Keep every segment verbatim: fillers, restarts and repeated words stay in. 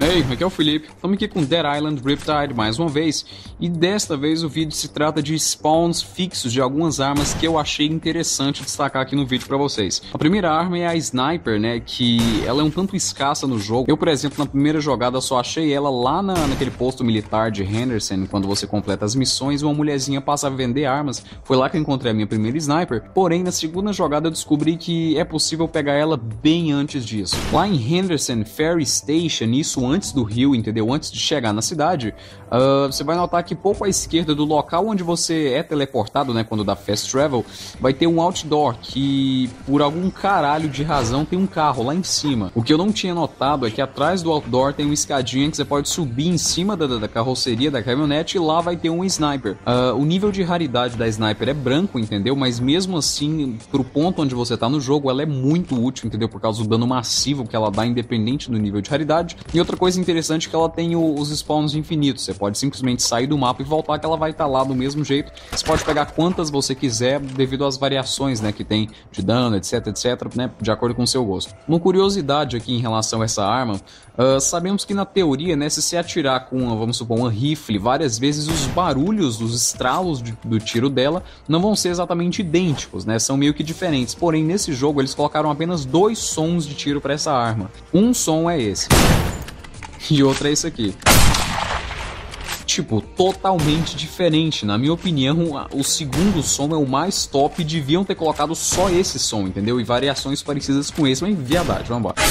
Hey, aqui é o Felipe, estamos aqui com Dead Island Riptide mais uma vez, e desta vez o vídeo se trata de spawns fixos de algumas armas que eu achei interessante destacar aqui no vídeo para vocês. A primeira arma é a Sniper, né, que ela é um tanto escassa no jogo. Eu, por exemplo, na primeira jogada só achei ela lá na, naquele posto militar de Henderson, quando você completa as missões, uma mulherzinha passa a vender armas, foi lá que eu encontrei a minha primeira Sniper, porém na segunda jogada eu descobri que é possível pegar ela bem antes disso. Lá em Henderson Ferry Station, isso antes do rio, entendeu? Antes de chegar na cidade, uh, você vai notar que pouco à esquerda do local onde você é teleportado, né, quando dá fast travel, vai ter um outdoor que, por algum caralho de razão, tem um carro lá em cima. O que eu não tinha notado é que atrás do outdoor tem uma escadinha que você pode subir em cima da, da carroceria da caminhonete e lá vai ter um sniper. Uh, o nível de raridade da sniper é branco, entendeu? Mas mesmo assim, pro ponto onde você tá no jogo, ela é muito útil, entendeu? Por causa do dano massivo que ela dá, independente do nível de raridade. E outra coisa interessante é que ela tem o, os spawns infinitos. Você pode simplesmente sair do mapa e voltar, que ela vai estar lá do mesmo jeito. Você pode pegar quantas você quiser devido às variações, né, que tem de dano, etc, etc, né, de acordo com o seu gosto. Uma curiosidade aqui em relação a essa arma, uh, sabemos que na teoria, né, se você atirar com, uma, vamos supor, uma rifle várias vezes, os barulhos, os estralos de, do tiro dela não vão ser exatamente idênticos, né, são meio que diferentes. Porém, nesse jogo eles colocaram apenas dois sons de tiro para essa arma. Um som é esse. E outra é isso aqui. Tipo, totalmente diferente. Na minha opinião, o segundo som é o mais top. Deviam ter colocado só esse som, entendeu? E variações parecidas com esse. Mas viadagem, vamos embora.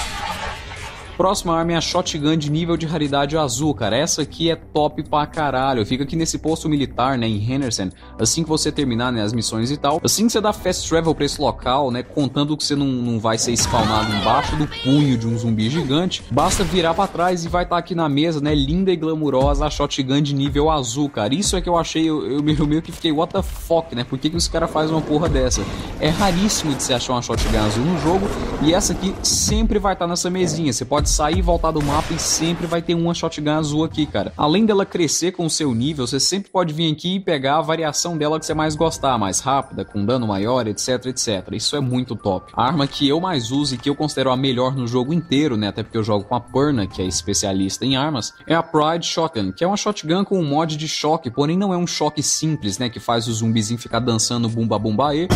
Próxima arma é a Shotgun de nível de raridade azul, cara. Essa aqui é top pra caralho. Fica aqui nesse posto militar, né, em Henderson. Assim que você terminar, né, as missões e tal. Assim que você dá fast travel pra esse local, né, contando que você não, não vai ser spawnado embaixo do punho de um zumbi gigante, basta virar pra trás e vai estar tá aqui na mesa, né, linda e glamurosa, a Shotgun de nível azul, cara. Isso é que eu achei, eu, eu, eu meio que fiquei, what the fuck, né? Por que que os caras fazem uma porra dessa? É raríssimo de você achar uma Shotgun azul no jogo, e essa aqui sempre vai estar tá nessa mesinha. Você pode sair e voltar do mapa e sempre vai ter uma shotgun azul aqui, cara. Além dela crescer com o seu nível, você sempre pode vir aqui e pegar a variação dela que você mais gostar, mais rápida, com dano maior, etc, etc. Isso é muito top. A arma que eu mais uso e que eu considero a melhor no jogo inteiro, né, até porque eu jogo com a Perna, que é especialista em armas, é a Pride Shotgun, que é uma shotgun com um mod de choque, porém não é um choque simples, né, que faz o zumbizinho ficar dançando bumba bumba e...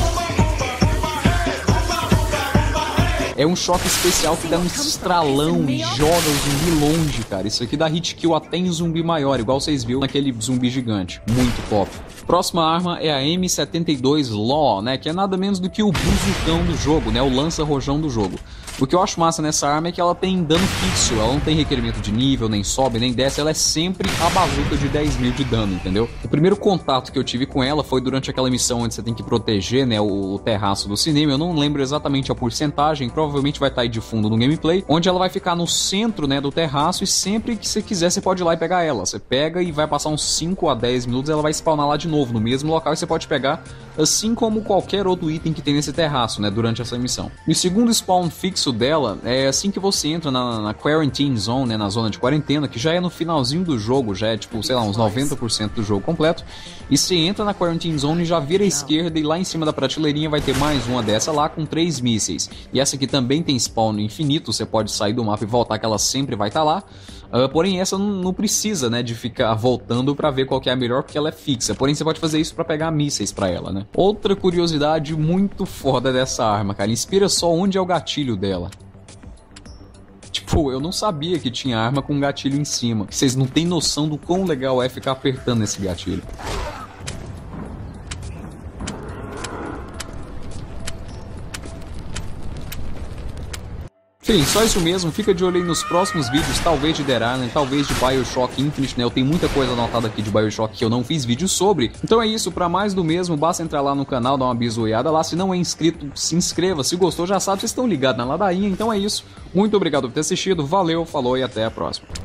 É um choque especial que dá um estralão e joga o zumbi longe, cara. Isso aqui dá hit kill até em zumbi maior, igual vocês viram naquele zumbi gigante. Muito top. Próxima arma é a M setenta e dois Law, né? Que é nada menos do que o buzucão do jogo, né? O lança-rojão do jogo. O que eu acho massa nessa arma é que ela tem dano fixo. Ela não tem requerimento de nível, nem sobe, nem desce. Ela é sempre a bazuca de dez mil de dano, entendeu? O primeiro contato que eu tive com ela foi durante aquela missão onde você tem que proteger, né, o, o terraço do cinema. Eu não lembro exatamente a porcentagem. Provavelmente vai estar aí de fundo no gameplay. Onde ela vai ficar no centro, né, do terraço. E sempre que você quiser, você pode ir lá e pegar ela. Você pega e vai passar uns cinco a dez minutos. Ela vai spawnar lá de novo, no mesmo local. E você pode pegar, assim como qualquer outro item que tem nesse terraço, né, durante essa missão. E o segundo spawn fixo dela é assim que você entra na, na Quarantine Zone, né, na zona de quarentena, que já é no finalzinho do jogo, já é tipo, sei lá, uns noventa por cento do jogo completo, e você entra na Quarantine Zone e já vira à esquerda e lá em cima da prateleirinha vai ter mais uma dessa lá com três mísseis. E essa aqui também tem spawn infinito, você pode sair do mapa e voltar que ela sempre vai estar lá. Uh, porém essa não, não precisa, né, de ficar voltando pra ver qual que é a melhor, porque ela é fixa. Porém você pode fazer isso pra pegar mísseis pra ela, né. Outra curiosidade muito foda dessa arma, cara, inspira só onde é o gatilho dela. Tipo, eu não sabia que tinha arma com gatilho em cima. Vocês não têm noção do quão legal é ficar apertando esse gatilho. Enfim, só isso mesmo, fica de olho aí nos próximos vídeos, talvez de Dead Island, talvez de BioShock Infinite, né? Eu tenho muita coisa anotada aqui de BioShock que eu não fiz vídeo sobre. Então é isso, pra mais do mesmo, basta entrar lá no canal, dar uma bisoiada lá. Se não é inscrito, se inscreva. Se gostou, já sabe, vocês estão ligados na ladainha. Então é isso, muito obrigado por ter assistido, valeu, falou e até a próxima.